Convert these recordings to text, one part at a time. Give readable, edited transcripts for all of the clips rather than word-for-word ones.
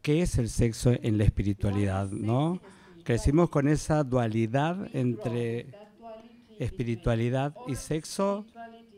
qué es el sexo en la espiritualidad, ¿no? Crecimos con esa dualidad entre espiritualidad y sexo,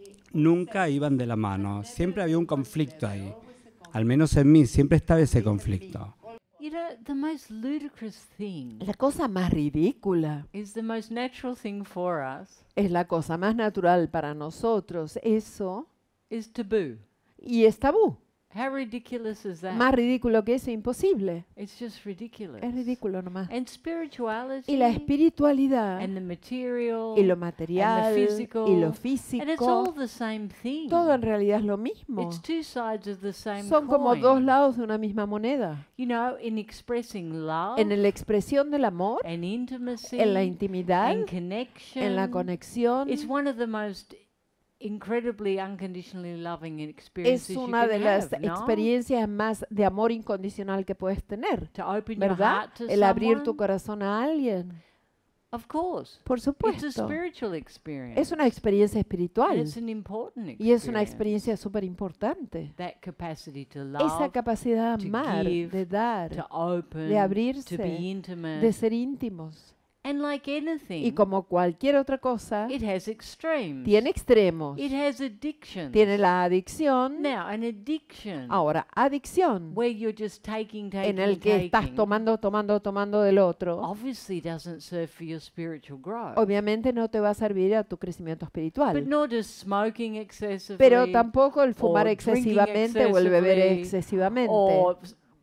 nunca iban de la mano. Siempre había un conflicto ahí. Al menos en mí siempre estaba ese conflicto. You know, the most ludicrous thing La cosa más ridícula is the most natural thing for us es la cosa más natural para nosotros, eso, is taboo. y es tabú. How ridiculous is that? Más ridículo que eso, imposible. It's just ridiculous. Es ridículo nomás. And spirituality Y la espiritualidad and the material y lo material and the physical, y lo and it's físico, all the same thing. todo en realidad es lo mismo. It's two sides of the same Son como coin. dos lados de una misma moneda. You know, in expressing love En la expresión del amor, and intimacy en la intimidad, and connection, en la conexión, it's one of the most incredibly unconditionally loving experiences es you una can de las have, ¿no? experiencias más de amor incondicional que puedes tener, To open your ¿verdad? heart to El abrir tu someone, corazón a alguien, of course. por It's a supuesto. spiritual experience. Es una experiencia And espiritual it's an important y es una experience. experiencia súper importante. That capacity to Esa love, capacidad de to amar, give, de dar, to open, de abrirse, to be intimate. de ser íntimos. And like anything, Y como cualquier otra cosa, it has extremes. tiene extremos. It has addictions. Tiene la adicción. Now, an addiction Ahora, adicción, where you're just taking, en el que estás tomando del otro, obviously doesn't serve for your spiritual growth. obviamente no te va a servir a tu crecimiento But espiritual. nor does smoking excessively, Pero tampoco el fumar or drinking excesivamente o el beber excesivamente or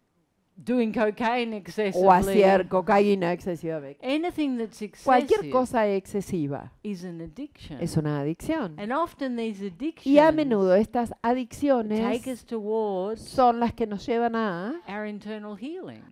doing cocaine o excessively. hacer cocaína excesivamente. Anything that's Cualquier excessive cosa excesiva is an addiction. es una adicción. And often these Y a addictions menudo estas take adicciones us towards son las que nos llevan a our internal healing.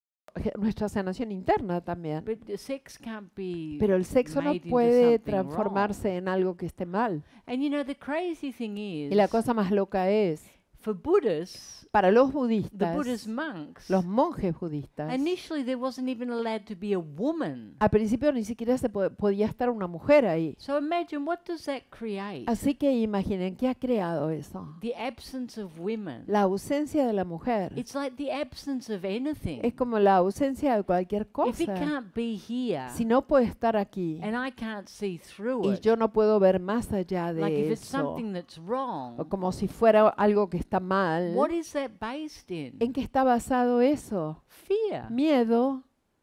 nuestra sanación interna también. But the sex can't be Pero el sexo no made into puede something transformarse en algo que esté mal. And you know, the crazy thing is, Y la cosa más loca es, for Buddhists, para los the budistas, Buddhist monks, los monjes budistas, initially there wasn't even allowed to be a woman. al principio ni siquiera se podía estar una mujer ahí. So imagine, what does that create? Así que imaginen, ¿qué ha creado eso? The absence of women. La ausencia de la mujer. It's like the absence of anything. Es como la ausencia de cualquier If it cosa. can't be here, Si no puede estar aquí and I can't see through y it, yo no puedo ver más allá like if de it's eso, something that's wrong, o como si fuera algo que está mal, what is that based in? ¿en qué está basado eso? Fear. Miedo.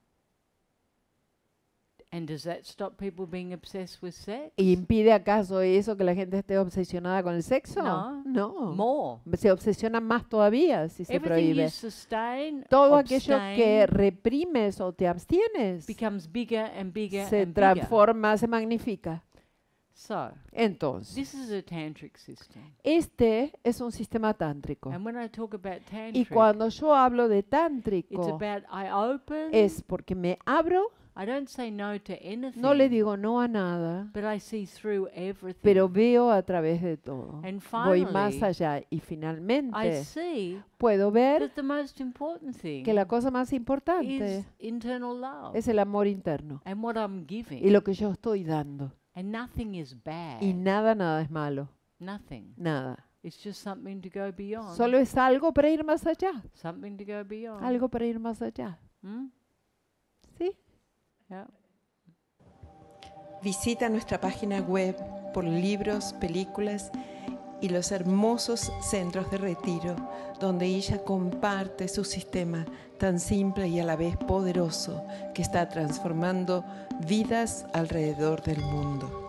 And does that stop people being obsessed with sex? ¿Impide acaso eso que la gente esté obsesionada con el sexo? No. No. More. Se obsesionan más todavía si se Everything you prohíbe. sustain, Todo aquello abstain, que reprimes o te abstienes becomes bigger and bigger se and bigger. transforma, se magnifica. So, Entonces, this is a tantric system. este es un sistema tántrico. And when I talk about Y tantric, cuando yo hablo de it's tántrico, about I open, es porque me abro, I don't say no to anything, no le digo no a nada, but I see through everything. pero veo a través de todo. And Voy más finally, allá y I finalmente see puedo ver that the most important thing que la cosa más importante is internal love es el amor interno and what I'm y giving. lo que yo estoy dando. And nothing is bad. Y nada es malo, Nothing. nada. It's just something to go beyond. Solo es algo para ir más allá, Something to go beyond. algo para ir más allá. Hmm? ¿Sí? Yeah. Visita nuestra página web por libros, películas y los hermosos centros de retiro donde ella comparte su sistema tan simple y a la vez poderoso que está transformando vidas alrededor del mundo.